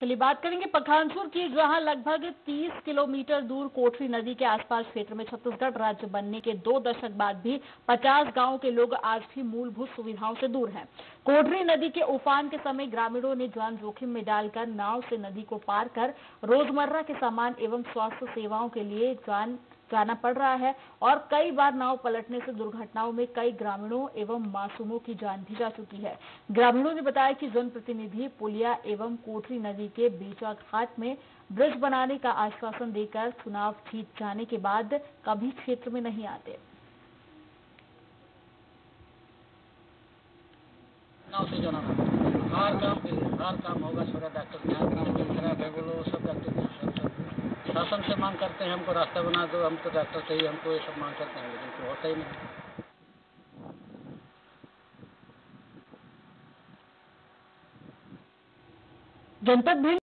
चलिए बात करेंगे पखानजोर की, जहां लगभग 30 किलोमीटर दूर कोठरी नदी के आसपास क्षेत्र में छत्तीसगढ़ राज्य बनने के 2 दशक बाद भी 50 गांव के लोग आज भी मूलभूत सुविधाओं से दूर हैं। कोठरी नदी के उफान के समय ग्रामीणों ने जान जोखिम में डालकर नाव से नदी को पार कर रोजमर्रा के सामान एवं स्वास्थ्य सेवाओं के लिए जाना पड़ रहा है और कई बार नाव पलटने से दुर्घटनाओं में कई ग्रामीणों एवं मासूमों की जान भी जा चुकी है। ग्रामीणों ने बताया कि जनप्रतिनिधि पुलिया एवं कोठरी नदी के बीचा घाट में ब्रिज बनाने का आश्वासन देकर चुनाव जीत जाने के बाद कभी क्षेत्र में नहीं आते। नाव से जाना हर काम होगा, छोटा डॉक्टर बोलो सब डॉक्टर शासन से मांग करते हैं हमको रास्ता बना दो, हमको डॉक्टर चाहिए, हमको ये सब मांग करते हैं, लेकिन तो होता ही नहीं। जनपद